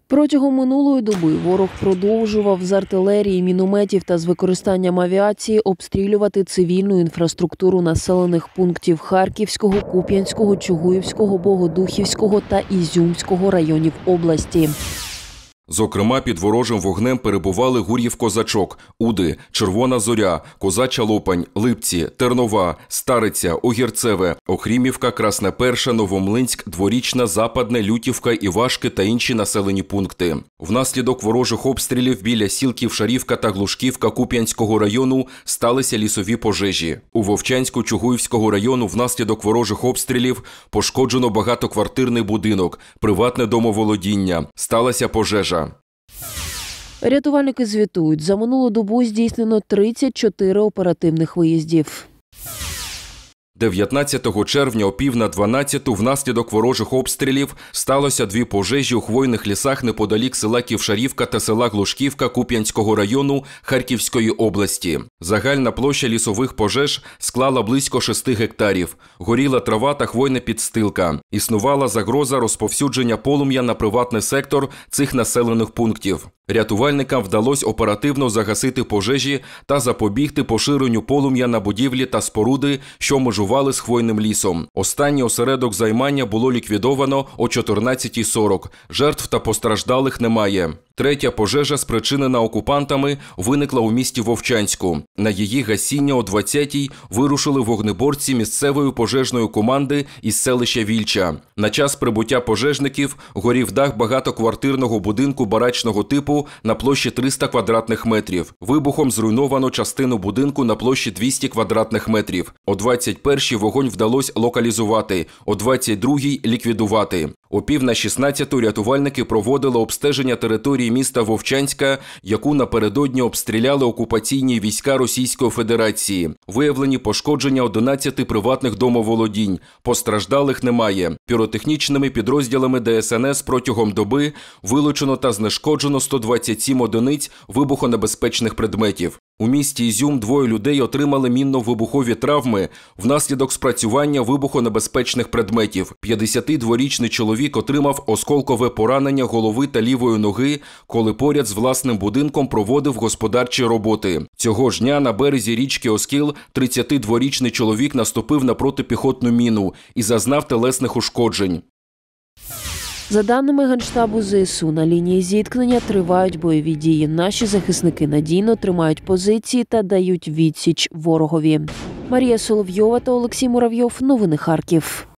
Протягом минулої доби ворог продовжував з артилерії, мінометів та з використанням авіації обстрілювати цивільну інфраструктуру населених пунктів Харківського, Куп'янського, Чугуївського, Богодухівського та Ізюмського районів області. Зокрема, під ворожим вогнем перебували Гур'їв-Козачок, Уди, Червона Зоря, Козача Лопань, Липці, Тернова, Стариця, Огірцеве, Охрімівка, Красна Перша, Новомлинськ, Дворічна, Западне, Лютівка, Івашки та інші населені пункти. Внаслідок ворожих обстрілів біля сіл Ківшарівка та Глушківка Куп'янського району сталися лісові пожежі. У Вовчанську Чугуївського району внаслідок ворожих обстрілів пошкоджено багатоквартирний будинок, приватне домоволодіння. Сталася пожежа. Рятувальники звітують, за минулу добу здійснено 34 оперативних виїздів. 19 червня о 11:50 внаслідок ворожих обстрілів сталося 2 пожежі у хвойних лісах неподалік села Ківшарівка та села Глушківка Куп'янського району Харківської області. Загальна площа лісових пожеж склала близько 6 гектарів. Горіла трава та хвойна підстилка. Існувала загроза розповсюдження полум'я на приватний сектор цих населених пунктів. Рятувальникам вдалося оперативно загасити пожежі та запобігти поширенню полум'я на будівлі та споруди, що межували з хвойним лісом. Останній осередок займання було ліквідовано о 14:40. Жертв та постраждалих немає. Третя пожежа, спричинена окупантами, виникла у місті Вовчанську. На її гасіння о 20:00 вирушили вогнеборці місцевої пожежної команди із селища Вільча. На час прибуття пожежників горів дах багатоквартирного будинку барачного типу на площі 300 квадратних метрів. Вибухом зруйновано частину будинку на площі 200 квадратних метрів. О 21:00 вогонь вдалося локалізувати, о 22:00 – ліквідувати. О 15:45 рятувальники проводили обстеження території міста Вовчанська, яку напередодні обстріляли окупаційні війська Російської Федерації. Виявлені пошкодження 11 приватних домоволодінь. Постраждалих немає. Піротехнічними підрозділами ДСНС протягом доби вилучено та знешкоджено 127 одиниць вибухонебезпечних предметів. У місті Ізюм 2 людей отримали мінно-вибухові травми внаслідок спрацювання вибухонебезпечних предметів. 52-річний чоловік отримав осколкове поранення голови та лівої ноги, коли поряд з власним будинком проводив господарчі роботи. Цього ж дня на березі річки Оскіл 32-річний чоловік наступив на протипіхотну міну і зазнав телесних ушкоджень. За даними Генштабу ЗСУ, на лінії зіткнення тривають бойові дії. Наші захисники надійно тримають позиції та дають відсіч ворогові. Марія Соловйова та Олексій Муравйов. Новини Харків.